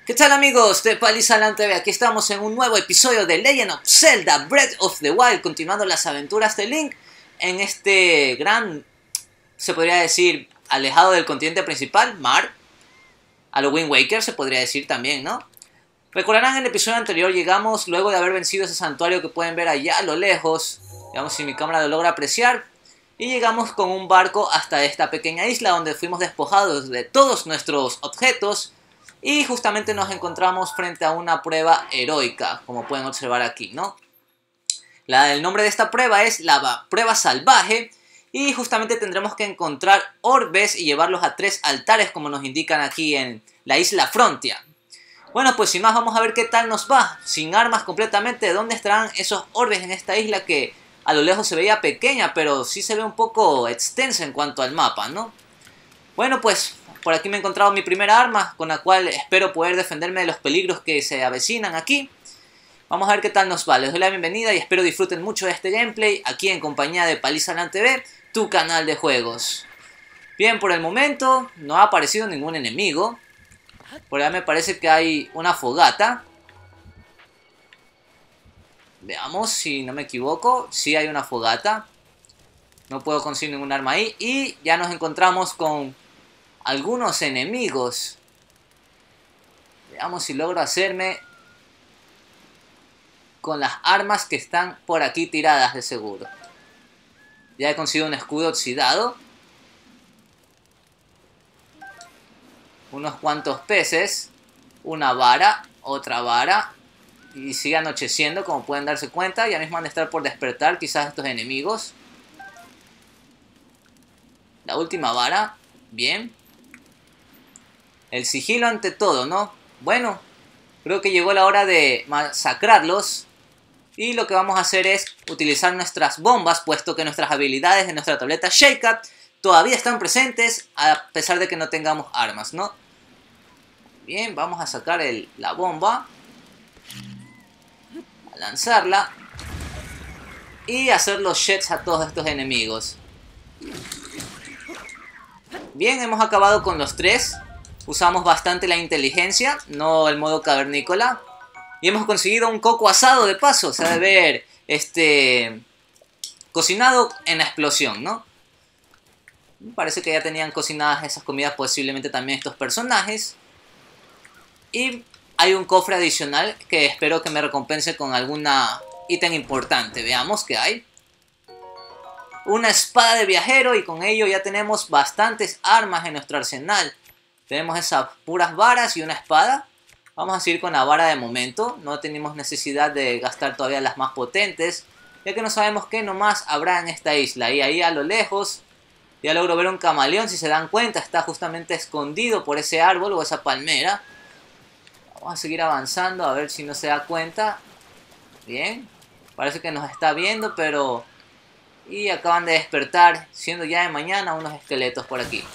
¿Qué tal amigos de Palisalan TV? Aquí estamos en un nuevo episodio de Legend of Zelda Breath of the Wild, continuando las aventuras de Link en este gran, se podría decir, alejado del continente principal, mar. A lo Wind Waker se podría decir también, ¿no? Recordarán en el episodio anterior llegamos luego de haber vencido ese santuario que pueden ver allá a lo lejos, digamos si mi cámara lo logra apreciar, y llegamos con un barco hasta esta pequeña isla donde fuimos despojados de todos nuestros objetos. Y justamente nos encontramos frente a una prueba heroica, como pueden observar aquí, ¿no? El nombre de esta prueba es la prueba salvaje. Y justamente tendremos que encontrar orbes y llevarlos a 3 altares, como nos indican aquí en la isla Frontia. Bueno, pues sin más vamos a ver qué tal nos va. Sin armas completamente, ¿dónde estarán esos orbes en esta isla que a lo lejos se veía pequeña, pero sí se ve un poco extensa en cuanto al mapa, ¿no? Bueno, pues por aquí me he encontrado mi primera arma, con la cual espero poder defenderme de los peligros que se avecinan aquí. Vamos a ver qué tal nos va. Les doy la bienvenida y espero disfruten mucho de este gameplay, aquí en compañía de Palisalan TV, tu canal de juegos. Bien, por el momento no ha aparecido ningún enemigo. Por allá me parece que hay una fogata. Veamos si no me equivoco. Sí hay una fogata. No puedo conseguir ningún arma ahí. Y ya nos encontramos con algunos enemigos. Veamos si logro hacerme con las armas que están por aquí tiradas de seguro. Ya he conseguido un escudo oxidado. Unos cuantos peces. Una vara. Otra vara. Y sigue anocheciendo, como pueden darse cuenta. Ya mismo van a estar por despertar quizás estos enemigos. La última vara. Bien. El sigilo ante todo, ¿no? Bueno, creo que llegó la hora de masacrarlos. Y lo que vamos a hacer es utilizar nuestras bombas, puesto que nuestras habilidades de nuestra tableta Shake Up todavía están presentes, a pesar de que no tengamos armas, ¿no? Bien, vamos a sacar la bomba. A lanzarla. Y hacer los sheds a todos estos enemigos. Bien, hemos acabado con los 3. Usamos bastante la inteligencia, no el modo cavernícola. Y hemos conseguido un coco asado de paso. Se debe ver cocinado en la explosión, ¿no? Parece que ya tenían cocinadas esas comidas posiblemente también estos personajes. Y hay un cofre adicional que espero que me recompense con alguna ítem importante. Veamos qué hay. Una espada de viajero y con ello ya tenemos bastantes armas en nuestro arsenal. Tenemos esas puras varas y una espada. Vamos a seguir con la vara de momento. No tenemos necesidad de gastar todavía las más potentes, ya que no sabemos qué nomás habrá en esta isla. Y ahí a lo lejos ya logro ver un camaleón. Si se dan cuenta, está justamente escondido por ese árbol o esa palmera. Vamos a seguir avanzando a ver si no se da cuenta. Bien. Parece que nos está viendo, pero... Y acaban de despertar, siendo ya de mañana, unos esqueletos por aquí.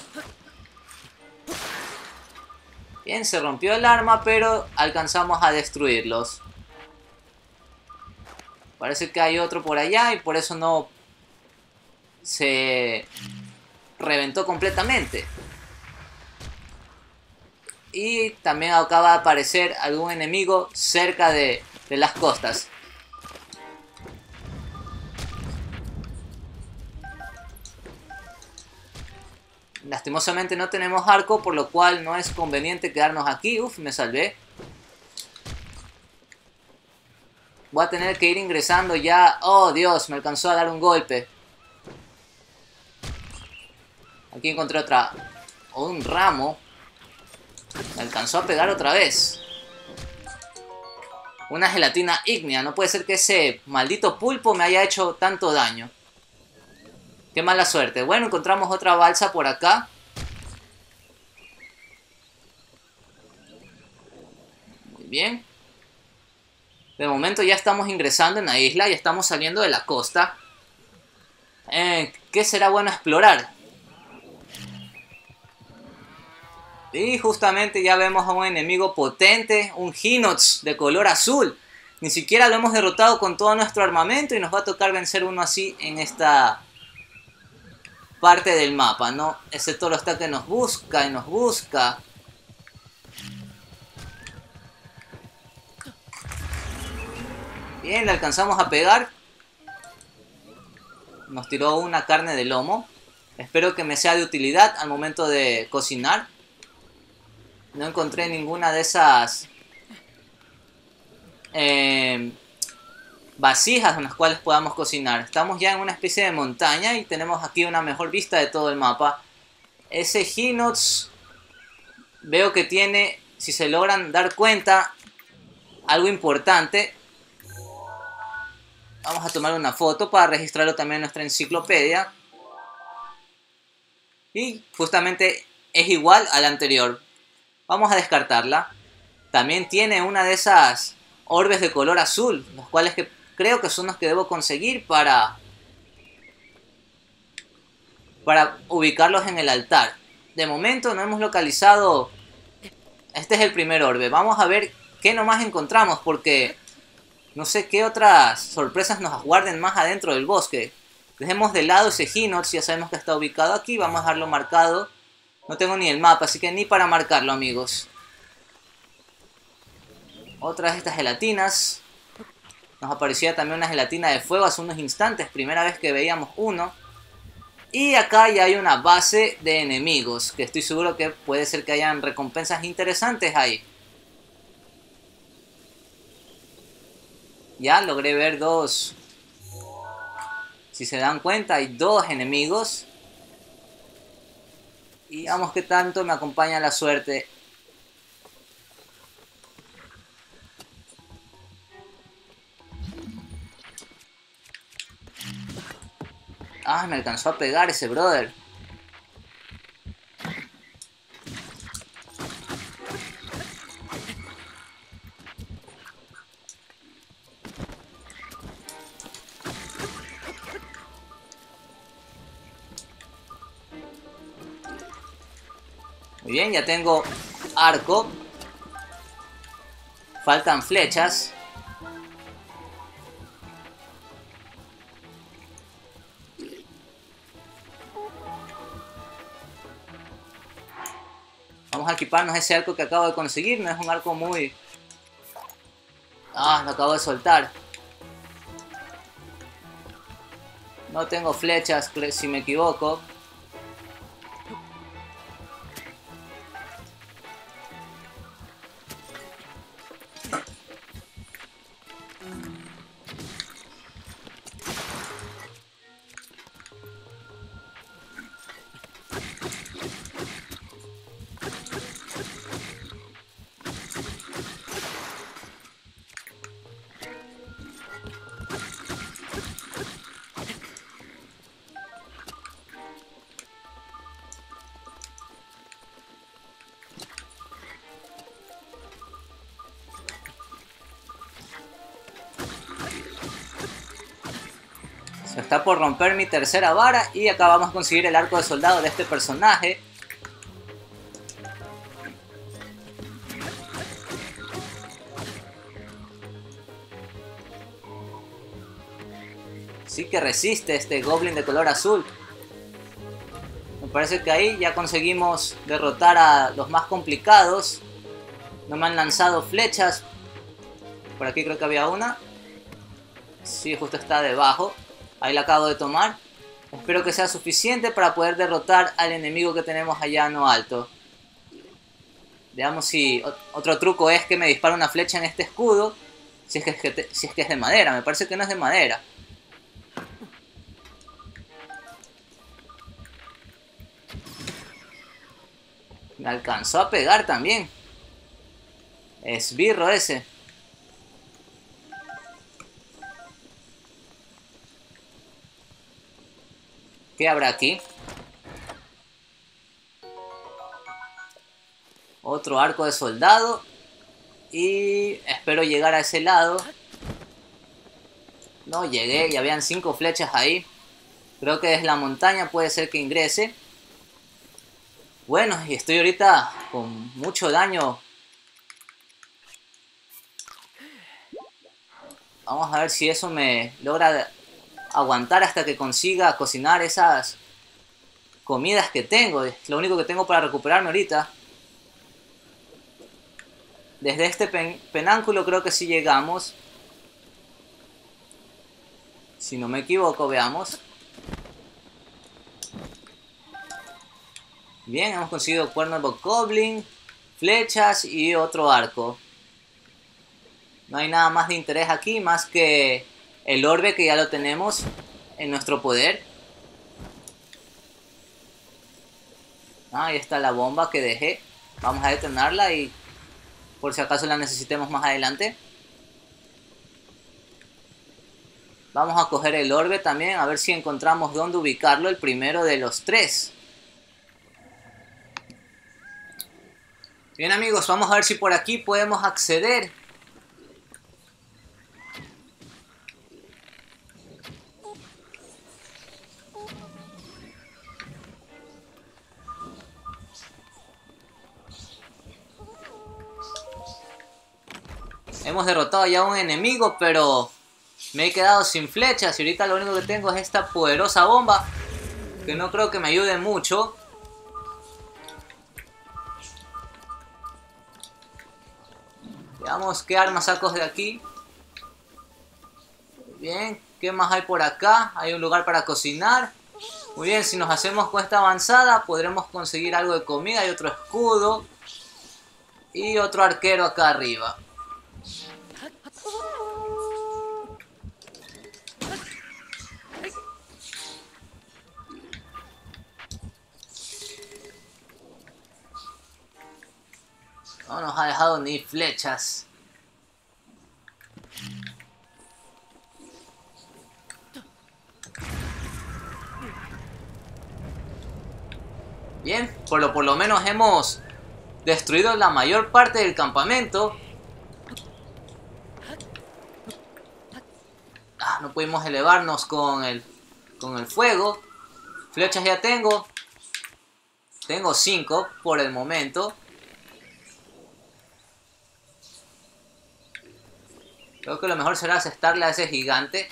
Bien, se rompió el arma, pero alcanzamos a destruirlos. Parece que hay otro por allá y por eso no se reventó completamente. Y también acaba de aparecer algún enemigo cerca de las costas. Lastimosamente no tenemos arco, por lo cual no es conveniente quedarnos aquí. Uf, me salvé. Voy a tener que ir ingresando ya. Oh, Dios, me alcanzó a dar un golpe. Aquí encontré otra... un ramo. Me alcanzó a pegar otra vez. Una gelatina ígnea. No puede ser que ese maldito pulpo me haya hecho tanto daño. Qué mala suerte. Bueno, encontramos otra balsa por acá. Muy bien. De momento ya estamos ingresando en la isla. Ya estamos saliendo de la costa. ¿Qué será bueno explorar? Y justamente ya vemos a un enemigo potente. Un Hinox de color azul. Ni siquiera lo hemos derrotado con todo nuestro armamento. Y nos va a tocar vencer uno así en esta... parte del mapa, ¿no? Ese toro está que nos busca y nos busca. Bien, le alcanzamos a pegar. Nos tiró una carne de lomo. Espero que me sea de utilidad al momento de cocinar. No encontré ninguna de esas vasijas en las cuales podamos cocinar. Estamos ya en una especie de montaña y tenemos aquí una mejor vista de todo el mapa. Ese Hinox veo que tiene, si se logran dar cuenta, algo importante. Vamos a tomar una foto para registrarlo también en nuestra enciclopedia. Y justamente es igual a la anterior. Vamos a descartarla. También tiene una de esas orbes de color azul, los cuales creo que son los que debo conseguir para ubicarlos en el altar. De momento no hemos localizado. Este es el primer orbe. Vamos a ver qué nomás encontramos, porque no sé qué otras sorpresas nos aguarden más adentro del bosque. Dejemos de lado ese Hinox, ya sabemos que está ubicado aquí. Vamos a dejarlo marcado. No tengo ni el mapa, así que ni para marcarlo, amigos. Otras de estas gelatinas. Nos aparecía también una gelatina de fuego hace unos instantes. Primera vez que veíamos uno. Y acá ya hay una base de enemigos, que estoy seguro que puede ser que hayan recompensas interesantes ahí. Ya logré ver dos. Si se dan cuenta, hay dos enemigos. Y vamos que tanto me acompaña la suerte. Ah, me alcanzó a pegar ese brother. Muy bien, ya tengo arco. Faltan flechas. Vamos a equiparnos ese arco que acabo de conseguir. No es un arco muy... Ah, lo acabo de soltar. No tengo flechas, si me equivoco. Se está por romper mi tercera vara y acá vamos a conseguir el arco de soldado de este personaje. Sí que resiste este goblin de color azul. Me parece que ahí ya conseguimos derrotar a los más complicados. No me han lanzado flechas. Por aquí creo que había una. Sí, justo está debajo. Ahí la acabo de tomar. Espero que sea suficiente para poder derrotar al enemigo que tenemos allá en lo alto. Veamos si otro truco es que me dispara una flecha en este escudo. Si es que es de madera. Me parece que no es de madera. Me alcanzó a pegar también. Esbirro ese. ¿Qué habrá aquí? Otro arco de soldado. Y espero llegar a ese lado. No llegué y habían 5 flechas ahí. Creo que desde la montaña puede ser que ingrese. Bueno, y estoy ahorita con mucho daño. Vamos a ver si eso me logra aguantar hasta que consiga cocinar esas comidas que tengo. Es lo único que tengo para recuperarme ahorita. Desde este penáculo creo que sí llegamos. Si no me equivoco, veamos. Bien, hemos conseguido cuerno de Bokoblin, flechas y otro arco. No hay nada más de interés aquí, más que el orbe que ya lo tenemos en nuestro poder. Ahí está la bomba que dejé. Vamos a detenerla y por si acaso la necesitemos más adelante. Vamos a coger el orbe también, a ver si encontramos dónde ubicarlo, el primero de los tres. Bien amigos, vamos a ver si por aquí podemos acceder. Hemos derrotado ya a un enemigo, pero me he quedado sin flechas y ahorita lo único que tengo es esta poderosa bomba, que no creo que me ayude mucho. Veamos qué armas saco de aquí. Bien, ¿qué más hay por acá? Hay un lugar para cocinar. Muy bien, si nos hacemos con esta avanzada podremos conseguir algo de comida. Hay otro escudo y otro arquero acá arriba. No nos ha dejado ni flechas. Bien, por lo menos hemos destruido la mayor parte del campamento. No pudimos elevarnos con el fuego. Flechas ya tengo. Tengo 5 por el momento. Creo que lo mejor será asestarle a ese gigante.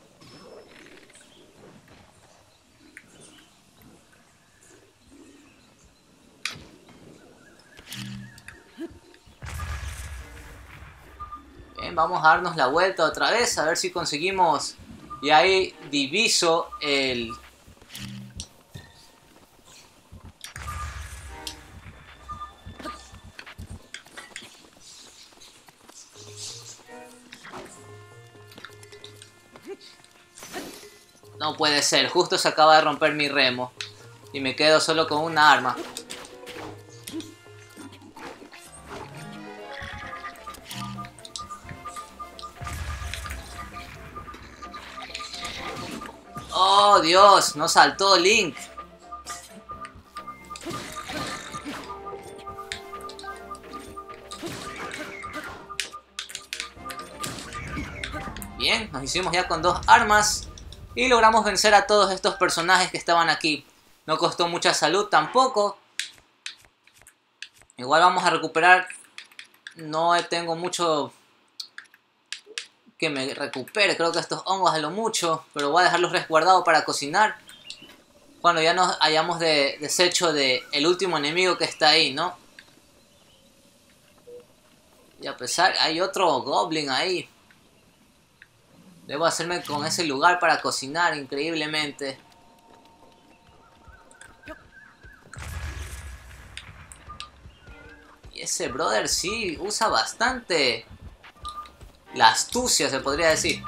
Bien, vamos a darnos la vuelta otra vez. A ver si conseguimos. Y ahí diviso el... No puede ser, justo se acaba de romper mi remo. Y me quedo solo con una arma. ¡Oh, Dios! ¡No saltó Link! Bien, nos hicimos ya con 2 armas. Y logramos vencer a todos estos personajes que estaban aquí. No costó mucha salud tampoco. Igual vamos a recuperar. No tengo mucho que me recupere. Creo que estos hongos a lo mucho. Pero voy a dejarlos resguardados para cocinar. Cuando ya nos hayamos deshecho del último enemigo que está ahí, ¿no? Y a pesar, hay otro goblin ahí. Debo hacerme con ese lugar para cocinar increíblemente. Y ese brother sí usa bastante la astucia, se podría decir.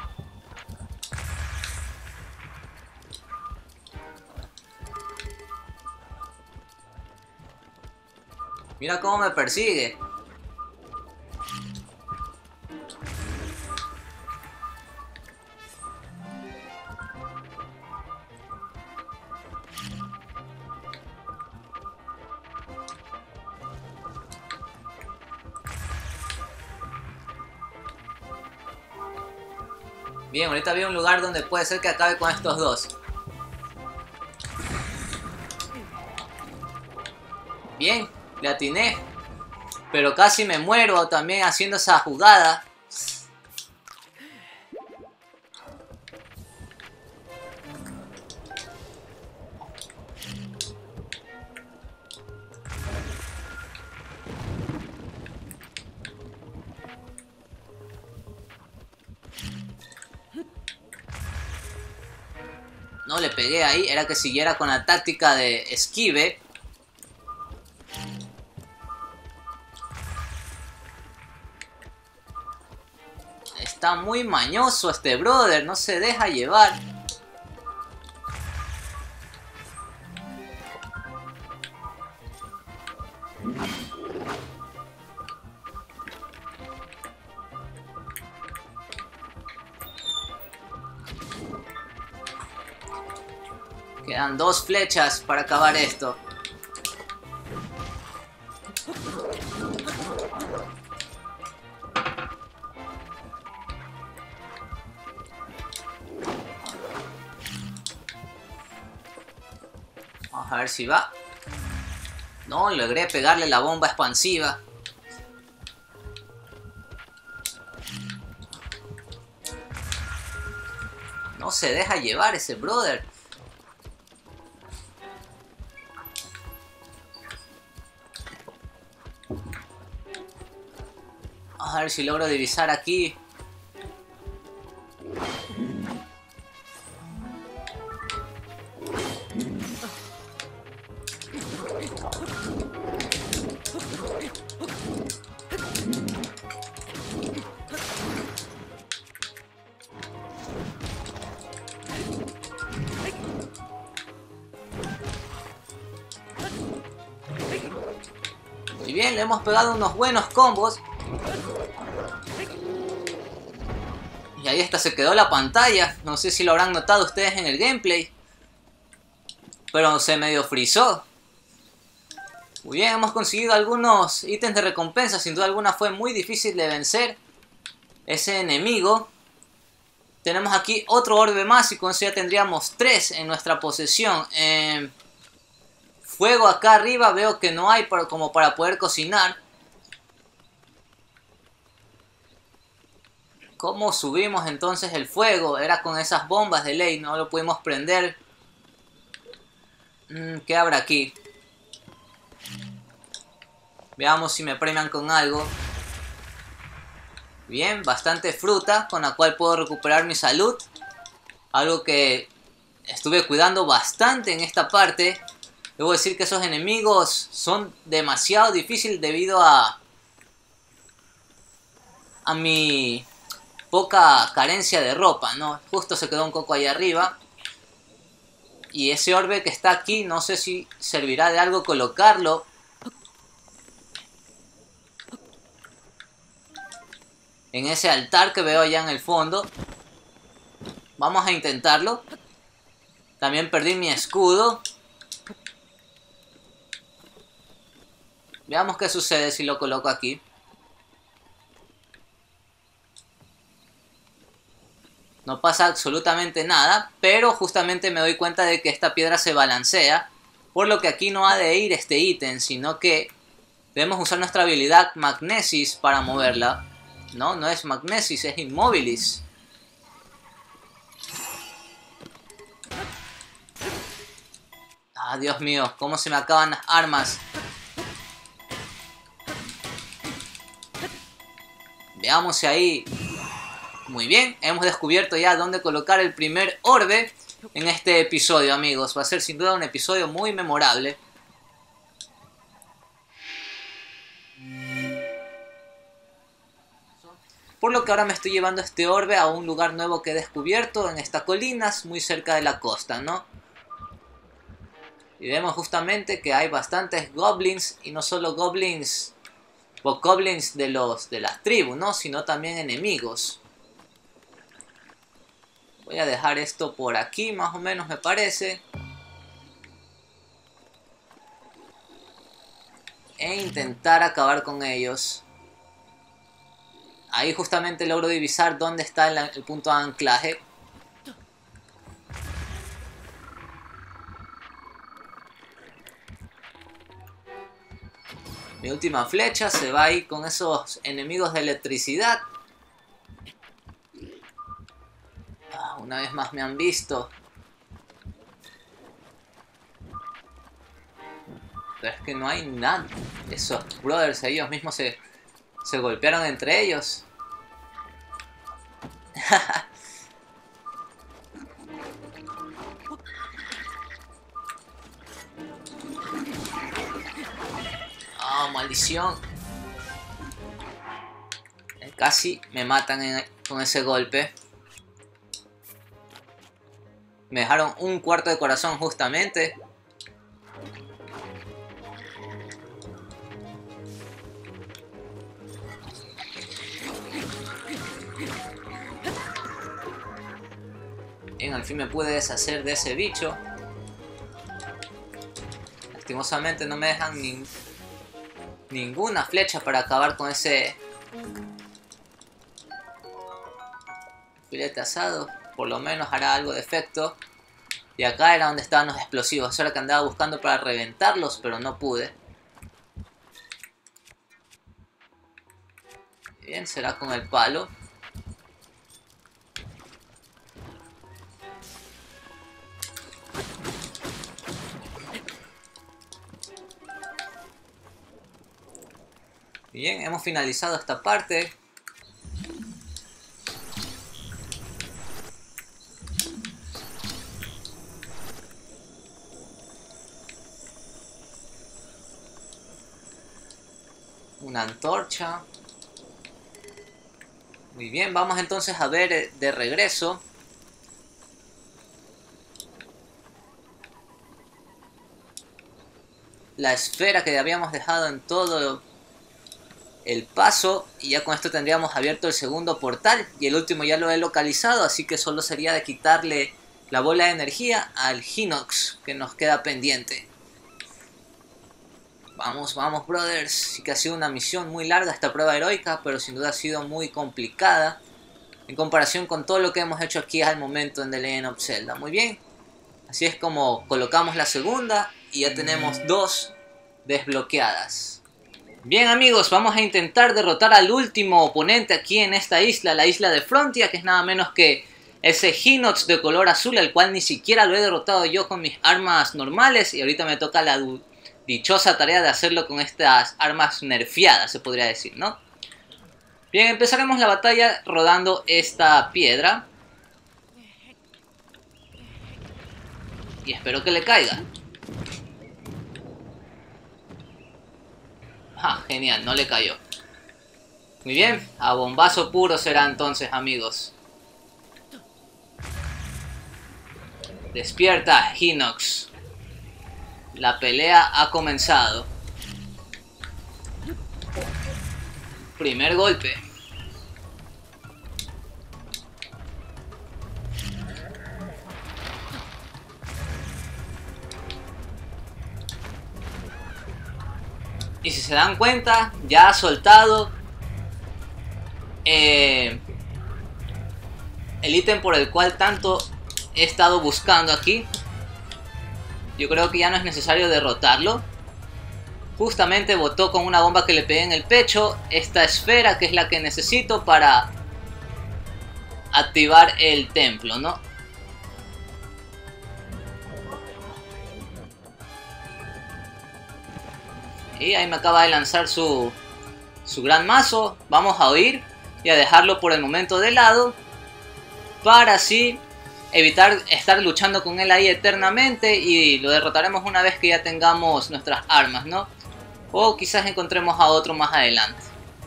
Mira cómo me persigue. Bien, ahorita había un lugar donde puede ser que acabe con estos dos. Bien, le atiné. Pero casi me muero también haciendo esa jugada. No le pegué ahí, era que siguiera con la táctica de esquive. Está muy mañoso este brother, no se deja llevar. Quedan 2 flechas para acabar esto. Vamos a ver si va. No, logré pegarle la bomba expansiva. No se deja llevar ese brother. Vamos a ver si logro divisar aquí. Muy bien, le hemos pegado unos buenos combos. Y ahí hasta se quedó la pantalla. No sé si lo habrán notado ustedes en el gameplay. Pero se medio frizó. Muy bien, hemos conseguido algunos ítems de recompensa. Sin duda alguna fue muy difícil de vencer ese enemigo. Tenemos aquí otro orbe más y con eso ya tendríamos 3 en nuestra posesión. Fuego acá arriba veo que no hay como para poder cocinar. ¿Cómo subimos entonces el fuego? Era con esas bombas de ley, no lo pudimos prender. ¿Qué habrá aquí? Veamos si me premian con algo. Bien, bastante fruta con la cual puedo recuperar mi salud. Algo que estuve cuidando bastante en esta parte. Debo decir que esos enemigos son demasiado difíciles debido a mi poca carencia de ropa, ¿no? Justo se quedó un coco ahí arriba. Y ese orbe que está aquí, no sé si servirá de algo colocarlo. En ese altar que veo allá en el fondo. Vamos a intentarlo. También perdí mi escudo. Veamos qué sucede si lo coloco aquí. No pasa absolutamente nada, pero justamente me doy cuenta de que esta piedra se balancea. Por lo que aquí no ha de ir este ítem, sino que debemos usar nuestra habilidad Magnesis para moverla. No, no es Magnesis, es Immobilis. Ah, Dios mío, cómo se me acaban las armas. Veamos si ahí... Muy bien, hemos descubierto ya dónde colocar el primer orbe en este episodio, amigos. Va a ser sin duda un episodio muy memorable. Por lo que ahora me estoy llevando este orbe a un lugar nuevo que he descubierto en estas colinas, muy cerca de la costa, ¿no? Y vemos justamente que hay bastantes goblins, y no solo goblins, goblins de las tribus, ¿no? Sino también enemigos. Voy a dejar esto por aquí, más o menos me parece. E intentar acabar con ellos. Ahí justamente logro divisar dónde está el punto de anclaje. Mi última flecha se va ahí con esos enemigos de electricidad. Una vez más me han visto. Pero es que no hay nada. Esos brothers ellos mismos se golpearon entre ellos. maldición. Casi me matan con ese golpe. Me dejaron un cuarto de corazón justamente. Bien, al fin me pude deshacer de ese bicho. Lastimosamente no me dejan ninguna flecha para acabar con ese filete asado. Por lo menos hará algo de efecto. Y acá era donde estaban los explosivos. Eso era que andaba buscando para reventarlos, pero no pude. Bien, será con el palo. Bien, hemos finalizado esta parte. Una antorcha. Muy bien, vamos entonces a ver de regreso. La esfera que habíamos dejado en todo el paso. Y ya con esto tendríamos abierto el segundo portal. Y el último ya lo he localizado. Así que solo sería de quitarle la bola de energía al Hinox que nos queda pendiente. Vamos, vamos, brothers. Sí que ha sido una misión muy larga esta prueba heroica, pero sin duda ha sido muy complicada en comparación con todo lo que hemos hecho aquí al momento en The Legend of Zelda. Muy bien. Así es como colocamos la segunda y ya tenemos 2 desbloqueadas. Bien, amigos, vamos a intentar derrotar al último oponente aquí en esta isla, la isla de Frontia, que es nada menos que ese Hinox de color azul, el cual ni siquiera lo he derrotado yo con mis armas normales, y ahorita me toca la dichosa tarea de hacerlo con estas armas nerfeadas, se podría decir, ¿no? Bien, empezaremos la batalla rodando esta piedra. Y espero que le caiga. Ah, genial, no le cayó. Muy bien, a bombazo puro será entonces, amigos. Despierta, Hinox. La pelea ha comenzado. Primer golpe. Y si se dan cuenta, ya ha soltado el ítem por el cual tanto he estado buscando aquí. Yo creo que ya no es necesario derrotarlo. Justamente botó con una bomba que le pegué en el pecho esta esfera, que es la que necesito para activar el templo, ¿no? Y ahí me acaba de lanzar su gran mazo. Vamos a huir y a dejarlo por el momento de lado, para así evitar estar luchando con él ahí eternamente, y lo derrotaremos una vez que ya tengamos nuestras armas, ¿no? O quizás encontremos a otro más adelante.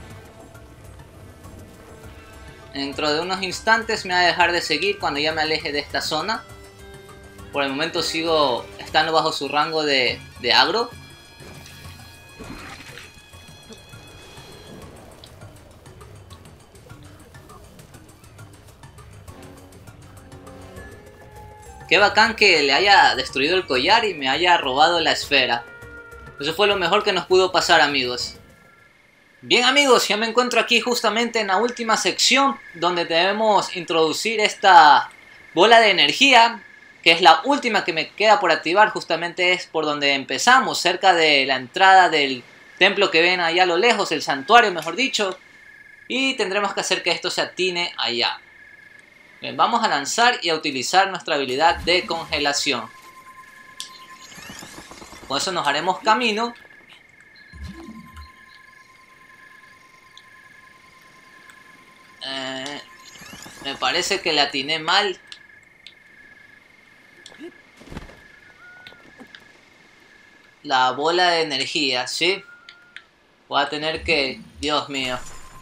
Dentro de unos instantes me va a dejar de seguir cuando ya me aleje de esta zona. Por el momento sigo estando bajo su rango de agro. Qué bacán que le haya destruido el collar y me haya robado la esfera. Eso fue lo mejor que nos pudo pasar, amigos. Bien, amigos, ya me encuentro aquí justamente en la última sección, donde debemos introducir esta bola de energía, que es la última que me queda por activar. Justamente es por donde empezamos, cerca de la entrada del templo que ven allá a lo lejos, el santuario mejor dicho. Y tendremos que hacer que esto se atine allá. Bien, vamos a lanzar y a utilizar nuestra habilidad de congelación. Con eso nos haremos camino. Me parece que le atiné mal. La bola de energía, ¿sí? Voy a tener que... Dios mío.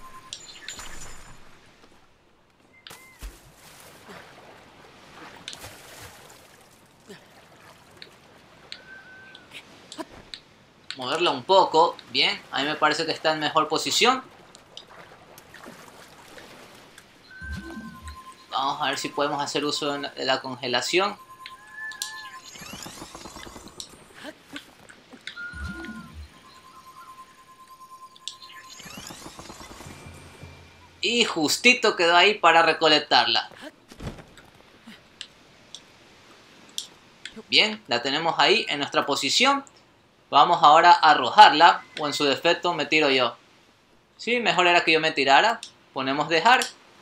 Moverla un poco. Bien, a mí me parece que está en mejor posición. Vamos a ver si podemos hacer uso de la congelación. Y justito quedó ahí para recolectarla. Bien, la tenemos ahí en nuestra posición. Vamos ahora a arrojarla, o en su defecto me tiro yo. Sí, mejor era que yo me tirara. Ponemos dejar.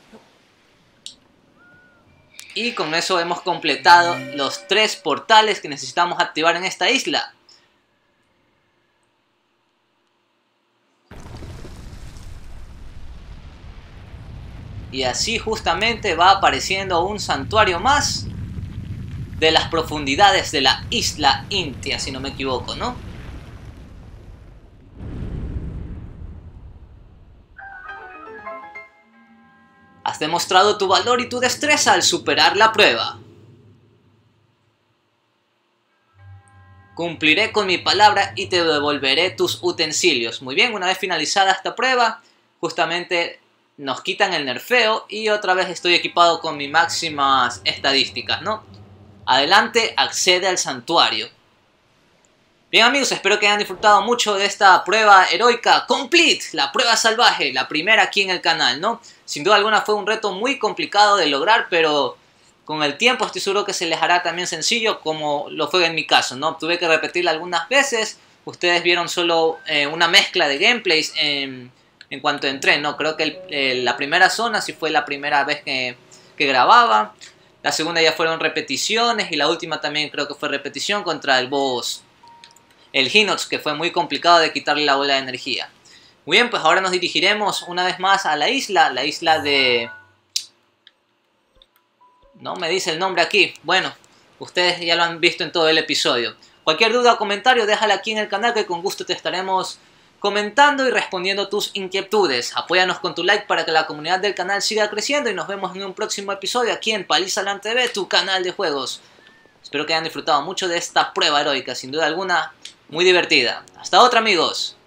Y con eso hemos completado los 3 portales que necesitamos activar en esta isla. Y así justamente va apareciendo un santuario más de las profundidades de la isla Intia, si no me equivoco, ¿no? Has demostrado tu valor y tu destreza al superar la prueba. Cumpliré con mi palabra y te devolveré tus utensilios. Muy bien, una vez finalizada esta prueba, justamente nos quitan el nerfeo y otra vez estoy equipado con mis máximas estadísticas, ¿no? Adelante, accede al santuario. Bien amigos, espero que hayan disfrutado mucho de esta prueba heroica Complete, la prueba salvaje, la primera aquí en el canal, ¿no? Sin duda alguna fue un reto muy complicado de lograr, pero con el tiempo estoy seguro que se les hará también sencillo como lo fue en mi caso, ¿no? Tuve que repetirla algunas veces, ustedes vieron solo una mezcla de gameplays en cuanto entré, ¿no? Creo que la primera zona sí fue la primera vez que grababa, la segunda ya fueron repeticiones y la última también creo que fue repetición contra el boss, el Hinox, que fue muy complicado de quitarle la bola de energía. Muy bien, pues ahora nos dirigiremos una vez más a la isla de... No me dice el nombre aquí. Bueno, ustedes ya lo han visto en todo el episodio. Cualquier duda o comentario, déjala aquí en el canal que con gusto te estaremos comentando y respondiendo tus inquietudes. Apóyanos con tu like para que la comunidad del canal siga creciendo y nos vemos en un próximo episodio aquí en Paliza TV, tu canal de juegos. Espero que hayan disfrutado mucho de esta prueba heroica, sin duda alguna, muy divertida. Hasta otra amigos.